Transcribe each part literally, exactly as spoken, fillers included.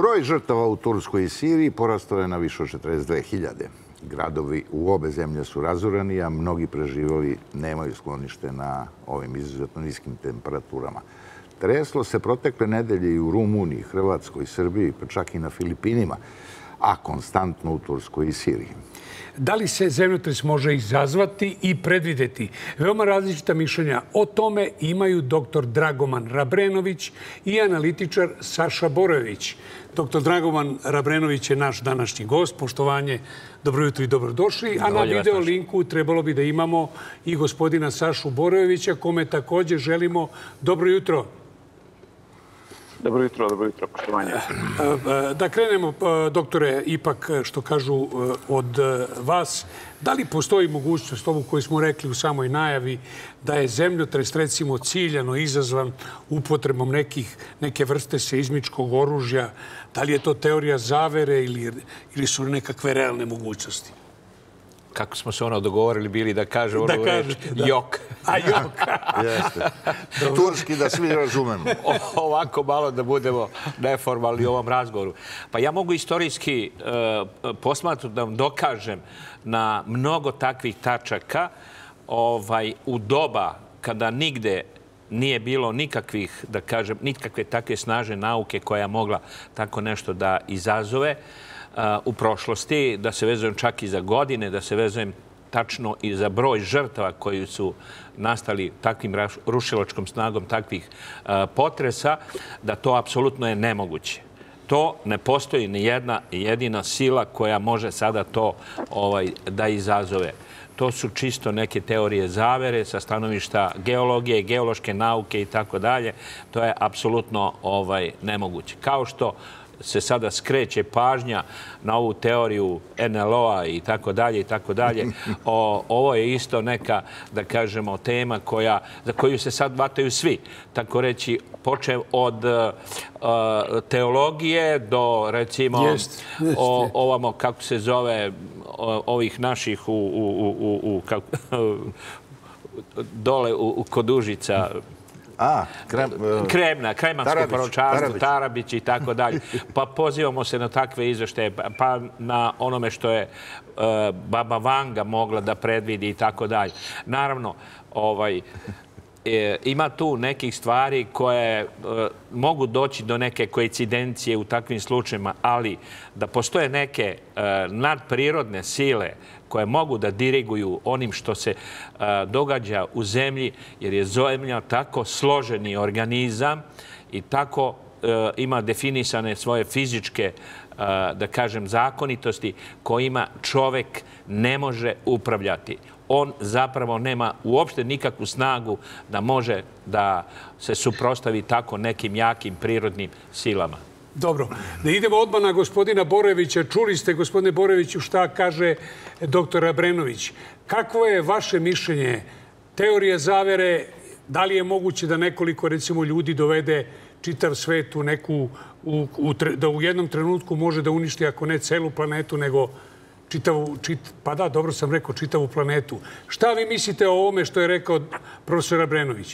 Broj žrtava u Turskoj i Siriji porastao je na više od četrdeset dve hiljade. Gradovi u obe zemlje su razorani, a mnogi preživali nemaju sklonište na ovim izuzetno niskim temperaturama. Treslo se protekle nedelje i u Rumuniji, Hrvatskoj, Srbiji, pa čak i na Filipinima, a konstantno u Turskoj i Siriji. Da li se zemljotres može izazvati i predvideti? Veoma različita mišljenja o tome imaju doktor Dragoman Rabrenović i analitičar Saša Borojević. doktor Dragoman Rabrenović je naš današnji gost. Poštovanje, dobro jutro i dobrodošli. A na video linku trebalo bi da imamo i gospodina Sašu Borojevića, kome također želimo dobro jutro. Dobro jutro, dobro jutro, poštovanje. Da krenemo, doktore, ipak što kažu od vas, da li postoji mogućnost, ovu koju smo rekli u samoj najavi, da je zemljotres recimo ciljano izazvan upotrebom nekih, neke vrste seizmičkog oružja? Da li je to teorija zavere ili, ili su nekakve realne mogućnosti? Kako smo se ono dogovorili bili da kaže ono da reč jok. A jok. Jeste. Turski da svi razumemo. Ovako malo da budemo neformalni u ovom razgovoru. Pa ja mogu istorijski uh, posmatrati da vam dokažem na mnogo takvih tačaka ovaj, u doba kada nigde nije bilo nikakvih, da kažem, nikakve takve snaže nauke koja mogla tako nešto da izazove u prošlosti, da se vezujem čak i za godine, da se vezujem tačno i za broj žrtava koji su nastali takvim rušilačkom snagom takvih potresa, da to apsolutno je nemoguće. To ne postoji ni jedna jedina sila koja može sada to ovaj, da izazove. To su čisto neke teorije zavere sa stanovišta geologije, geološke nauke i tako dalje. To je apsolutno ovaj, nemoguće. Kao što se sada skreće pažnja na ovu teoriju en el o-a i tako dalje i tako dalje. Ovo je isto neka, da kažemo, tema koja, za koju se sad vataju svi. Tako reći, počev od uh, teologije do, recimo, jest, jest. O, ovamo, kako se zove, o, ovih naših u, u, u, u, kako, dole u, u kod Užica, A, krem, uh, kremna, kremansko proročanstvo, Tarabić i tako dalje. Pa pozivamo se na takve izveštaje, pa na onome što je uh, Baba Vanga mogla da predvidi i tako dalje. Naravno, ovaj, e, ima tu nekih stvari koje uh, mogu doći do neke koincidencije u takvim slučajima, ali da postoje neke uh, nadprirodne sile koje mogu da diriguju onim što se uh, događa u zemlji, jer je zemlja tako složeni organizam i tako uh, ima definisane svoje fizičke, uh, da kažem, zakonitosti kojima čovek ne može upravljati. On zapravo nema uopšte nikakvu snagu da može da se suprotstavi tako nekim jakim prirodnim silama. Dobro. Da idemo odmah na gospodina Borojevića. Čuli ste, gospodine Borojeviću, šta kaže doktor Rabrenović. Kakvo je vaše mišljenje? Teorija zavere, da li je moguće da nekoliko, recimo, ljudi dovede čitav svet u neku, u, u, da u jednom trenutku može da uništi, ako ne celu planetu, nego čitavu, čit, pa da, dobro sam rekao, čitavu planetu. Šta vi mislite o ovome što je rekao profesor Rabrenović?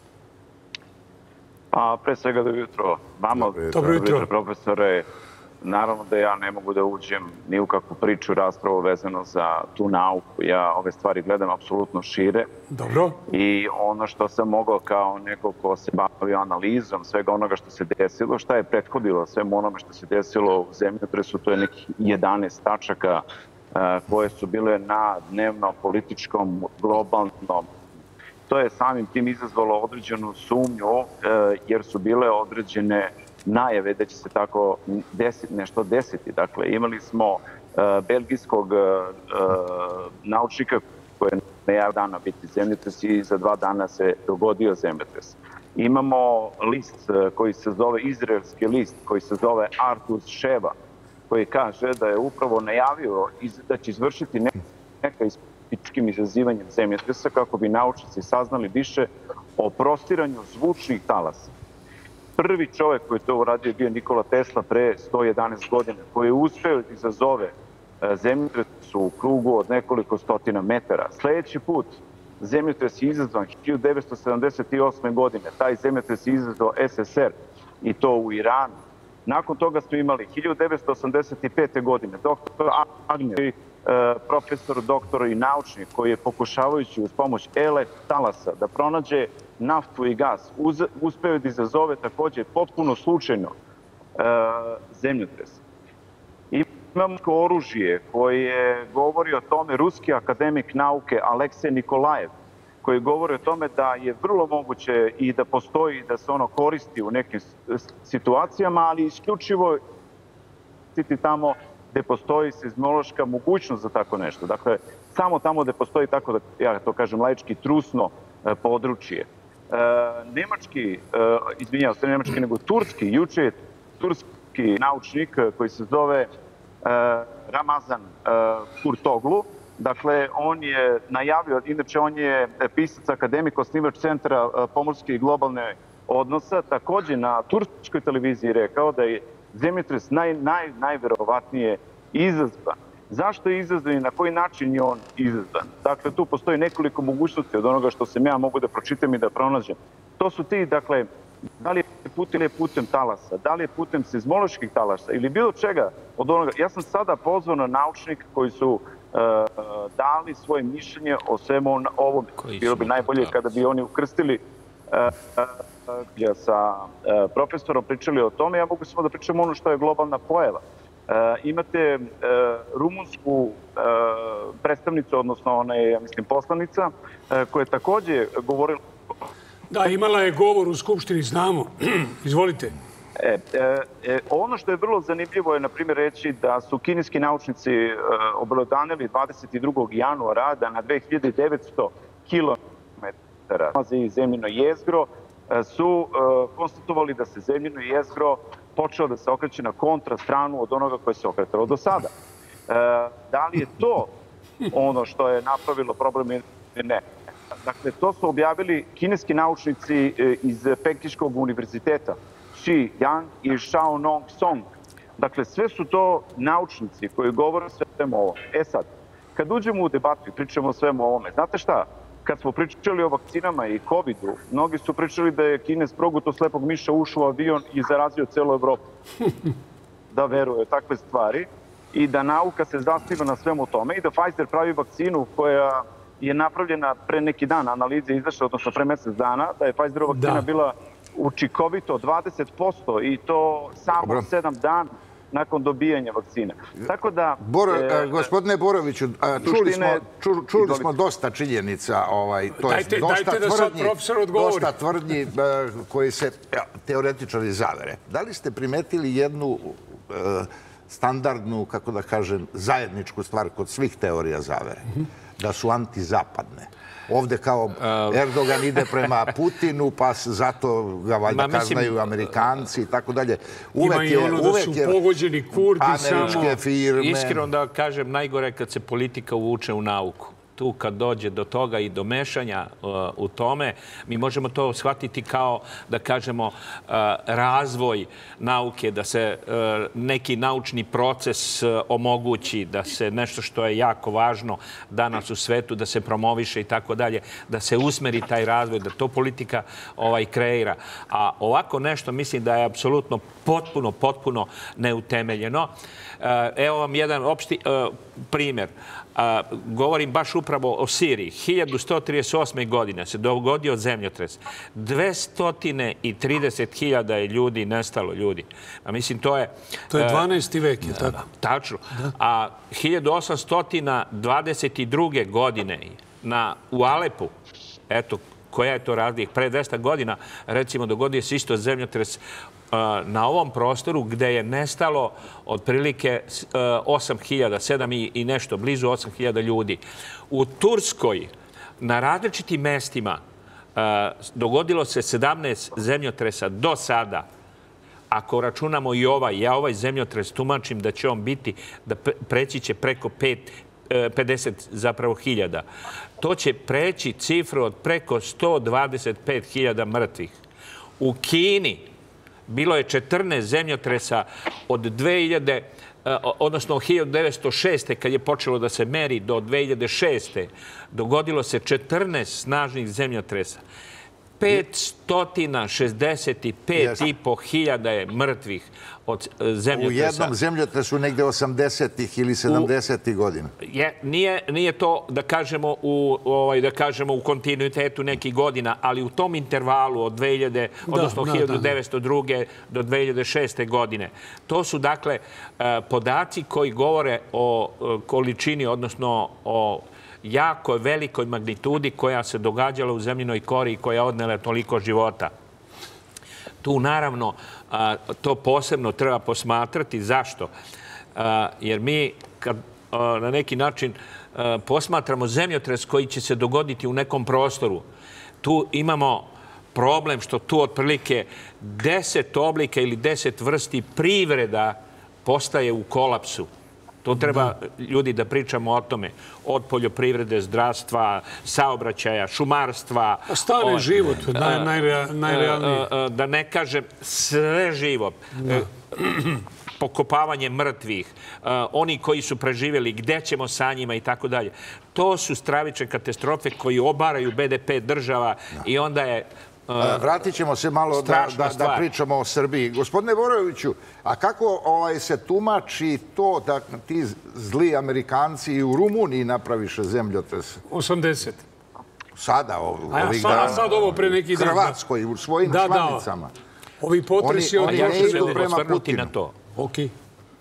Pa, pre svega dobro jutro vama, dobro jutro profesore. Naravno da ja ne mogu da uđem ni u kakvu priču, raspravu vezano za tu nauku. Ja ove stvari gledam apsolutno šire. Dobro. I ono što sam mogao kao neko ko se bavio analizom svega onoga što se desilo, šta je prethodilo svemu onome što se desilo u zemljotresu, to je nekih jedanaest tačaka koje su bile na dnevno političkom, globalnom. To je samim tim izazvalo određenu sumnju jer su bile određene najave da će se tako desiti, nešto desiti. Dakle, imali smo uh, belgijskog uh, naučnika koji je na jedan dana biti zemljotres i za dva dana se dogodio zemljotres. Imamo list uh, koji se zove, izraelski list koji se zove Artus Sheva, koji kaže da je upravo najavio iz, da će izvršiti neka, neka ispičkim izazivanjem zemljotresa kako bi naučnici saznali više o prostiranju zvučnih talasa. Prvi čovjek koji je to uradio je bio Nikola Tesla pre sto jedanaest godina, koji je uspeo da izazove zemljotres u krugu od nekoliko stotina metara. Sljedeći put zemljotres je izazvan hiljadu devetsto sedamdeset osme. godine. Taj zemljotres je izazvao es es er i to u Iranu. Nakon toga smo imali hiljadu devetsto osamdeset pete. godine doktor Agnjev, profesor, doktor i naučnik koji je pokušavajući uz pomoć ele talasa da pronađe naftu i gas, uspeo da izazove takođe potpuno slučajno zemljotres. Imamo oružje koje govori o tome, ruski akademik nauke Aleksej Nikolajev, koji govori o tome da je vrlo moguće i da postoji, da se ono koristi u nekim situacijama, ali isključivo tamo gde postoji seizmološka mogućnost za tako nešto. Dakle, samo tamo gde postoji tako, da ja to kažem laički, trusno područje. Nemački, izvinjavam se, nemački, nego turski, juče je turski naučnik koji se zove Ramazan Kurtoglu. Dakle, on je najavio, inače on je pisac, akademik, osnivač Centra pomorske i globalne odnosa, takođe na turskoj televiziji rekao da je zemljotres naj, naj, najverovatnije izazvan. Zašto je izazvan i na koji način je on izazvan? Dakle, tu postoji nekoliko mogućnosti od onoga što sam ja mogu da pročitam i da pronađem. To su ti, dakle, da li je putem, je putem talasa, da li je putem seizmoloških talasa ili bilo čega od onoga. Ja sam sada pozvao na naučnike koji su uh, dali svoje mišljenje o svemu ovom. Bilo bi najbolje kada bi oni ukrstili uh, uh, sa uh, profesorom, pričali o tome. Ja mogu samo da pričam ono što je globalna pojava. Uh, imate uh, rumunsku uh, predstavnicu, odnosno ona je, ja mislim, poslanica, uh, koja je takođe govorila. Da, imala je govor u Skupštini, znamo. Izvolite. E, e, ono što je vrlo zanimljivo je, na primjer, reći da su kineski naučnici e, obelodanili dvadeset drugog januara da na dve hiljade devetsto kilometara i zemljino jezgro e, su e, konstatovali da se zemljino jezgro počeo da se okreće na kontra stranu od onoga koje se okretalo do sada. E, da li je to ono što je napravilo problem ili ne? Dakle, to su objavili kineski naučnici iz Pekinškog univerziteta, Xi Yang i Xiaonong Song. Dakle, sve su to naučnici koji govore o svemu ovom. E sad, kad uđemo u debatu i pričamo o svemu ovome, znate šta? Kad smo pričali o vakcinama i covidu, mnogi su pričali da je Kines proguto slepog miša, ušao u avion i zarazio celu Evropu. Da veruje takve stvari i da nauka se zasniva na svemu tome i da Pfizer pravi vakcinu koja je napravljena pre neki dan, analize izašle, odnosno pre mesec dana, da je Pfizerova vakcina bila učinkovito dvadeset posto i to samo sedam dana nakon dobijanja vakcine. Tako da... Bor, e, gospodine Boroviću, čuli smo, ču, čuli smo dosta činjenica, ovaj, to dajte, je dosta dajte tvrdnji, da dosta tvrdnji koji se teoretičari zavere. Da li ste primetili jednu e, standardnu, kako da kažem, zajedničku stvar kod svih teorija zavere? Mm-hmm. Da su antizapadne. Ovde kao Erdogan ide prema Putinu, pa zato ga valjda kaznaju Amerikanci i tako dalje. Ima i ono da su pogođeni Kurdi samo. Američke firme. Iskreno da kažem, najgore kad se politika uvuče u nauku. Tu kad dođe do toga i do mešanja uh, u tome, mi možemo to shvatiti kao, da kažemo, uh, razvoj nauke, da se uh, neki naučni proces uh, omogući, da se nešto što je jako važno danas u svetu, da se promoviše i tako dalje, da se usmeri taj razvoj, da to politika ovaj, kreira. A ovako nešto mislim da je apsolutno potpuno, potpuno neutemeljeno. Uh, evo vam jedan opšti uh, primjer. A, govorim baš upravo o Siriji. hiljadu sto trideset osme. godine se dogodio zemljotres. dvesta trideset hiljada je ljudi nestalo ljudi. A mislim, to je... To je dvanaesti vek, je tako? Tačno. A hiljadu osamsto dvadeset druge. godine na, u Alepu, eto, koja je to razlika, pre dvesta godina, recimo, dogodio se isto zemljotres na ovom prostoru gde je nestalo otprilike osam hiljada, sedam i nešto, blizu osam hiljada ljudi. U Turskoj na različitim mestima dogodilo se sedamnaest zemljotresa do sada. Ako računamo i ovaj, ja ovaj zemljotres tumačim da će on biti, da preći će preko pet, pedeset zapravo hiljada. To će preći cifru od preko sto dvadeset pet hiljada mrtvih. U Kini bilo je četrnaest zemljotresa od dve hiljade, odnosno od hiljadu devetsto šeste. kad je počelo da se meri do dve hiljade šeste. dogodilo se četrnaest snažnih zemljotresa. petsto šezdeset pet i po hiljada je mrtvih od zemljotresa. U jednom zemljotresu negde osamdesetih ili sedamdesetih godina. Nije to, da kažemo, da kažemo u kontinuitetu nekih godina, ali u tom intervalu od dve hiljade, odnosno hiljadu devetsto druge do dve hiljade šeste godine. To su, dakle, podaci koji govore o količini, odnosno o jako velikoj magnitudi koja se događala u zemljinoj kori i koja odnela toliko života. Tu, naravno, to posebno treba posmatrati. Zašto? Jer mi, kad na neki način posmatramo zemljotres koji će se dogoditi u nekom prostoru, tu imamo problem što tu otprilike deset oblika ili deset vrsti privreda postaje u kolapsu. To treba, ljudi, da pričamo o tome. Od poljoprivrede, zdravstva, saobraćaja, šumarstva. Stane život, najrealnije. Da ne kažem, sve živo. Pokopavanje mrtvih, oni koji su preživjeli, gde ćemo sa njima i tako dalje. To su stravične katastrofe koji obaraju be de pe država i onda je... Vratit ćemo se malo da pričamo o Srbiji. Gospodine Boroviću, a kako se tumači to da ti zli Amerikanci i u Rumuniji napraviše zemljotres? osamdeset. Sada, ovih dana. A sad ovo pre neki dan. Hrvatskoj, u svojim članicama. Ovi potresi od prošle godine. Oni ne idu prema Putinu. Okej.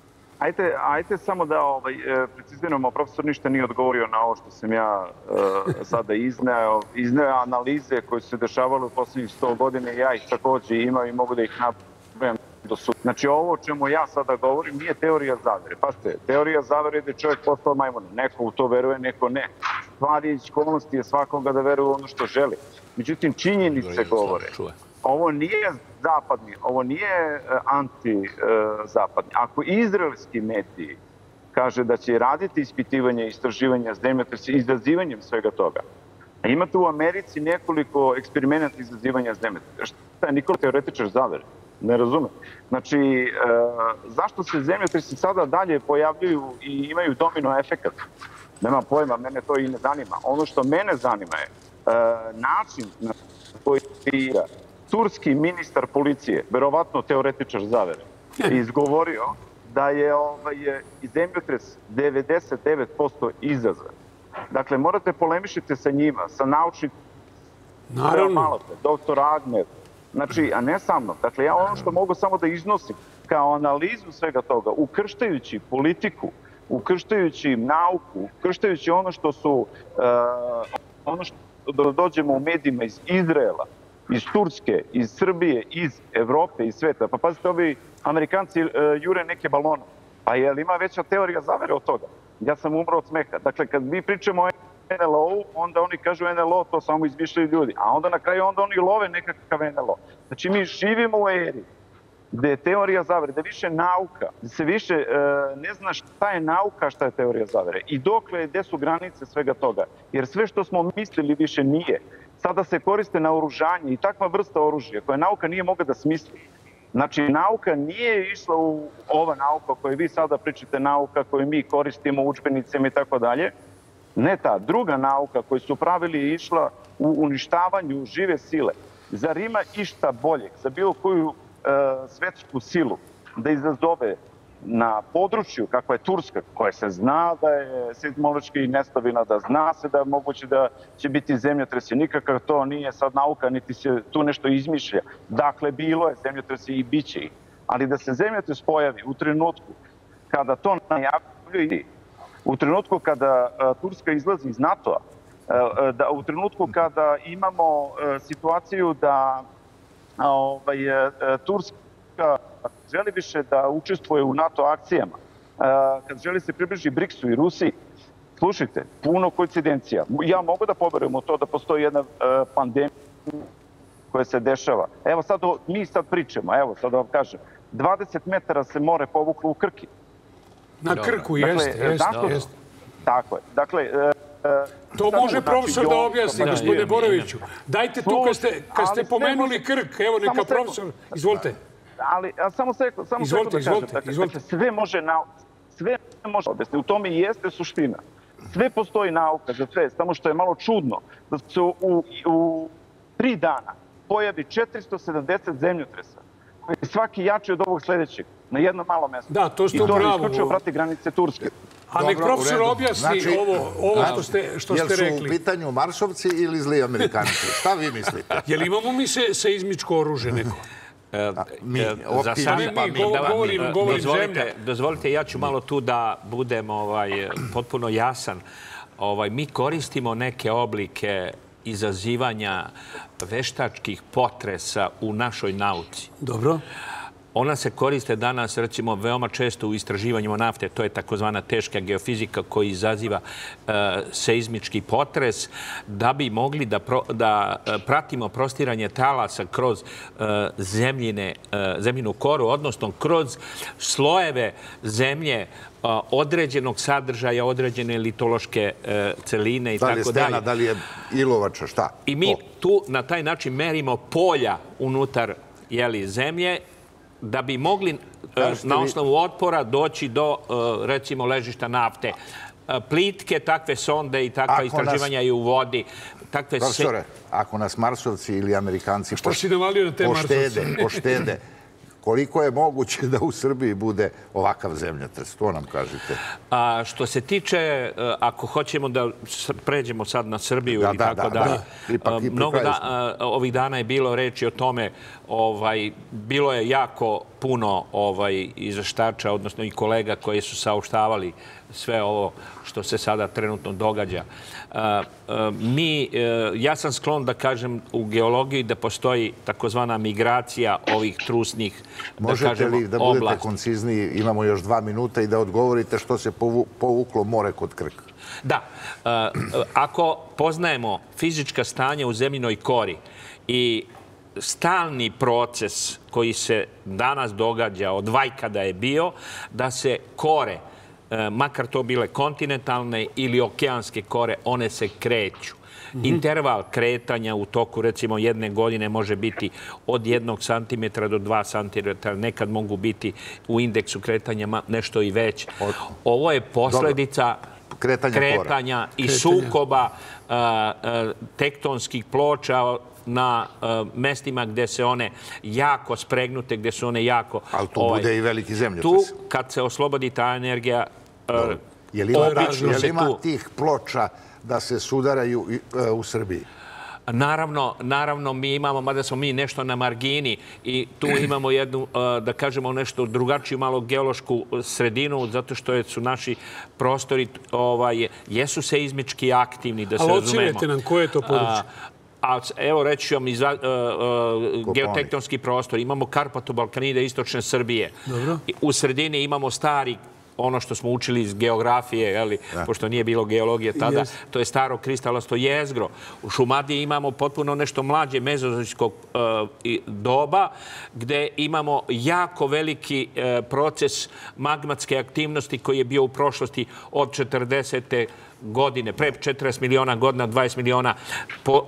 Ajte samo da preciziramo, profesor ništa nije odgovorio na ovo što sam ja sada izneo. Izneo analize koje su se dešavale u poslednjih sto godina i ja ih također imam i mogu da ih napravim do sutra. Znači ovo o čemu ja sada govorim nije teorija zavere. Pazite, teorija zavere je da je čovjek postao majmun. Neko u to veruje, neko ne. Stvari i okolnosti je svakoga da veruje ono što želi. Međutim, činjenice govore. Ovo nije zapadni, ovo nije anti-zapadni. Ako izraelski mediji kaže da će raditi ispitivanje i istraživanja zemljotresa izazivanjem svega toga, a imate u Americi nekoliko eksperimenta izazivanja zemljotresa. Šta je Nikola teoretičar zavere? Ne razumem. Znači, zašto se zemljotresi sada dalje pojavljuju i imaju domino efekat? Nema pojma, mene to i ne zanima. Ono što mene zanima je način na koji je turski ministar policije, verovatno teoretičar zavere, izgovorio da je zemljotres devedeset devet posto izazvan. Dakle, morate polemišiti sa njima, sa naučnim... Naravno. Doktor Agner. Znači, a ne sa mnom. Dakle, ja ono što mogu samo da iznosim kao analizu svega toga, ukrštajući politiku, ukrštajući nauku, ukrštajući ono što su... ono što dođemo u medijima iz Izraela, iz Turske, iz Srbije, iz Evrope, iz sveta. Pa pazite, ovi Amerikanci jure neke balone. Pa je li ima veća teorija zavere od toga? Ja sam umro od smeha. Dakle, kad mi pričamo o en el o-u, onda oni kažu en el o, to samo izmišljaju ljudi. A onda na kraju onda oni love nekakav en el o. Znači, mi živimo u eri gde je teorija zavere, gde više nauka, gde se više ne zna šta je nauka, šta je teorija zavere. I dokle, gde su granice svega toga. Jer sve što smo mislili više nije. Sada se koriste na oružanje i takva vrsta oružja koje nauka nije mogla da smisli. Znači, nauka nije išla u ova nauka koju vi sada pričate, nauka koju mi koristimo u udžbenicima i tako dalje. Ne ta druga nauka koju su pravili je išla u uništavanju žive sile. Zar ima išta boljeg za bilo koju svetsku silu da izazove na području kakva je Turska, koja se zna da je seizmološki nestabilna, da zna se da je moguće da će biti zemljotresi. Nikakav to nije sad nauka, niti se tu nešto izmišlja. Dakle, bilo je zemljotresi i bit će ih. Ali da se zemljotres pojavi u trenutku kada to najavljuje, u trenutku kada Turska izlazi iz NATO-a, u trenutku kada imamo situaciju da Turska želi više da učestvuje u NATO akcijama, kad želi se približi briksu i Rusiji, slušajte, puno koincidencija. Ja mogu da poverujem u to da postoji jedna pandemija koja se dešava. Evo sad, mi sad pričamo, evo sad da vam kažem, dvadeset metara se more povuklo u Krki. Na Krku, jeste, jeste. Tako je. Dakle, to može profesor da objasni, gospodine Boroviću. Dajte tu, kad ste pomenuli Krk, evo neka profesor, izvolite. Ali, samo sekund da kažem. Dakle, sve može objasniti. U tome i jeste suština. Sve postoji nauka za sve, samo što je malo čudno da se u tri dana pojavi četiristo sedamdeset zemljotresa, koji je svaki jači od ovog sledećeg, na jednom malom mestu. Da, to ste I to upravo. isključivo prati granice Turske. A nek profesor objasni ovo, ovo što ste, što ste rekli. Jel su u pitanju Marsovci ili zli Amerikanci? Šta vi mislite? Jel imamo mi se seizmičko oružje neko? Mi, Za sad, mi, pa mi, mi, govorim- da- govorim- govorim zemlja. dozvolite, dozvolite, ja ću malo tu da budem ovaj, potpuno jasan. Ovaj, mi koristimo neke oblike izazivanja veštačkih potresa u našoj nauci. Dobro. Ona se koriste danas, recimo, veoma često u istraživanjima nafte. To je takozvana teška geofizika koji izaziva e, seizmički potres, da bi mogli da, pro, da e, pratimo prostiranje talasa kroz e, zemljine, e, zemljinu koru, odnosno kroz slojeve zemlje e, određenog sadržaja, određene litološke e, celine i Da li je tako dalje. stena, da li je ilovača, šta? I mi To. tu na taj način merimo polja unutar jeli, zemlje, da bi mogli e, Kažete na vi- osnovu otpora doći do, e, recimo, ležišta nafte. E, Plitke, takve sonde i takva Ako nas- istraživanja i u vodi. Takve se... Profesore, ako nas Marsovci ili Amerikanci Šta si navalio na te poštede, Marsovce? poštede, koliko je moguće da u Srbiji bude ovakav zemljotres? To nam kažete. A što se tiče, e, ako hoćemo da s- pređemo sad na Srbiju Da, ili da, tako da, dalje, da. Ipak e, i pri mnogo kraju da, smo. e, ovih dana je bilo reči o tome, ovaj, bilo je jako puno ovaj, izveštača, odnosno i kolega koji su saopštavali sve ovo što se sada trenutno događa. E, e, mi, e, ja sam sklon da kažem u geologiji da postoji takozvana migracija ovih trusnih, da Možete kažemo, li da budete oblasti. koncizniji, imamo još dva minuta, i da odgovorite što se povu- povuklo more kod Krka? Da. E, ako poznajemo fizička stanja u zemljinoj kori i stalni proces koji se danas događa od vajkada je bio da se kore, e, makar to bile kontinentalne ili okeanske kore, one se kreću. Interval kretanja u toku, recimo, jedne godine može biti od jednog santimetra do dva santimetra. Nekad mogu biti u indeksu kretanja ma- nešto i već. Ovo je posledica Kretanja kora. kretanja i sukoba a, a, tektonskih ploča na a, mestima gde se one jako spregnute, gde su one jako... Ali tu bude i veliki zemljotres. Tu, kad se oslobodi ta energija, a, Je li ima, obično je li se ima tu... tih ploča da se sudaraju i, e, u Srbiji? Naravno, naravno, mi imamo, mada smo mi nešto na margini i tu imamo jednu, a, da kažemo, nešto drugačiju malo geološku sredinu, zato što je- su naši prostori, ovaj, jesu seizmički aktivni, da se Ali razumemo. ocenite nam koje je to područje. A, evo reći vam, iz, a, a, geotektonski prostor. Imamo Karpato-Balkanide istočne Srbije. Dobro. I u sredini imamo stari, ono što smo učili iz geografije, jeli, pošto nije bilo geologije tada, Jest. to je staro kristalasto jezgro. U Šumadiji imamo potpuno nešto mlađe mezozoičkog e, i doba, gde imamo jako veliki e, proces magmatske aktivnosti koji je bio u prošlosti od četrdesete godine, pre četrdeset miliona godina, dvadeset miliona po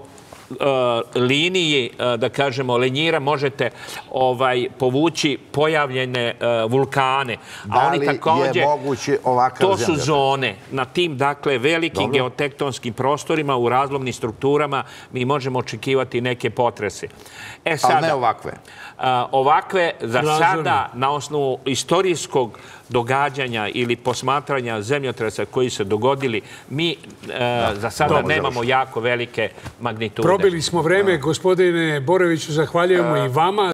e, liniji, e, da kažemo, lenjira možete ovaj, povući pojavljene e, vulkane. Da A oni li je takođe, moguće ovakav to su zemljotres? zone. Na tim, dakle, velikim Dobro. geotektonskim prostorima u razlomnim strukturama mi možemo očekivati neke potrese. E sada, Ali ne ovakve. a, ovakve za Razorne. sada na osnovu istorijskog događanja ili posmatranja zemljotresa koji se dogodili, mi e, za sada Dobro, nemamo završeno. jako velike magnitude. Probili smo vreme, gospodine Boroviću, zahvaljujemo i vama.